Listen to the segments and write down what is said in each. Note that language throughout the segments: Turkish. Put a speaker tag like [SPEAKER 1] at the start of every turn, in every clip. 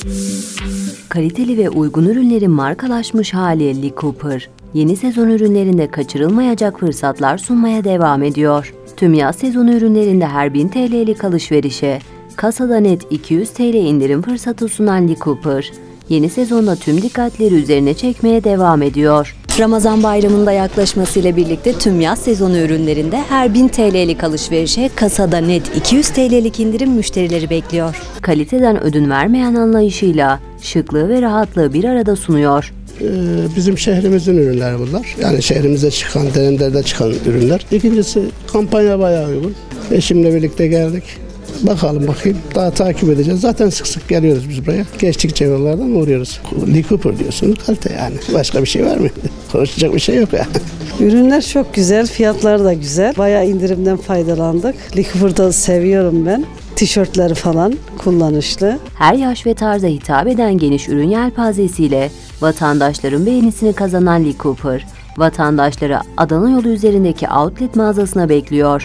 [SPEAKER 1] Kaliteli ve uygun ürünlerin markalaşmış hali Lee Cooper, yeni sezon ürünlerinde kaçırılmayacak fırsatlar sunmaya devam ediyor. Tüm yaz sezonu ürünlerinde her 1000 TL'lik alışverişe kasada net 200 TL indirim fırsatı sunan Lee Cooper, yeni sezonda tüm dikkatleri üzerine çekmeye devam ediyor. Ramazan bayramında yaklaşmasıyla birlikte tüm yaz sezonu ürünlerinde her 1000 TL'lik alışverişe kasada net 200 TL'lik indirim müşterileri bekliyor. Kaliteden ödün vermeyen anlayışıyla şıklığı ve rahatlığı bir arada sunuyor.
[SPEAKER 2] Bizim şehrimizin ürünleri bunlar. Yani şehrimize çıkan, Derender'de çıkan ürünler. İkincisi kampanya bayağı uygun. Eşimle birlikte geldik. Bakayım. Daha takip edeceğiz. Zaten sık sık geliyoruz biz buraya. Geçtikçe yollardan uğruyoruz. Lee Cooper diyorsunuz. Kalite yani. Başka bir şey var mı? Konuşacak bir şey yok yani.
[SPEAKER 3] Ürünler çok güzel. Fiyatları da güzel. Bayağı indirimden faydalandık. Lee Cooper'da seviyorum ben. Tişörtleri falan kullanışlı.
[SPEAKER 1] Her yaş ve tarza hitap eden geniş ürün yelpazesiyle vatandaşların beğenisini kazanan Lee Cooper, vatandaşları Adana yolu üzerindeki outlet mağazasına bekliyor.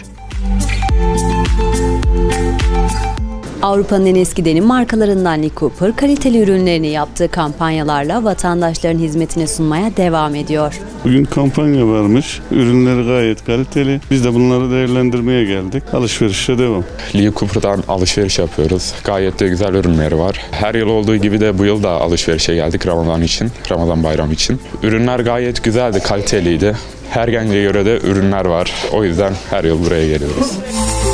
[SPEAKER 1] Avrupa'nın en eski denim markalarından Lee Cooper, kaliteli ürünlerini yaptığı kampanyalarla vatandaşların hizmetine sunmaya devam ediyor.
[SPEAKER 4] Bugün kampanya varmış. Ürünleri gayet kaliteli. Biz de bunları değerlendirmeye geldik. Alışverişe devam.
[SPEAKER 5] Lee Cooper'dan alışveriş yapıyoruz. Gayet de güzel ürünleri var. Her yıl olduğu gibi de bu yıl da alışverişe geldik Ramazan için, Ramazan bayramı için. Ürünler gayet güzeldi, kaliteliydi. Her gence göre de ürünler var. O yüzden her yıl buraya geliyoruz.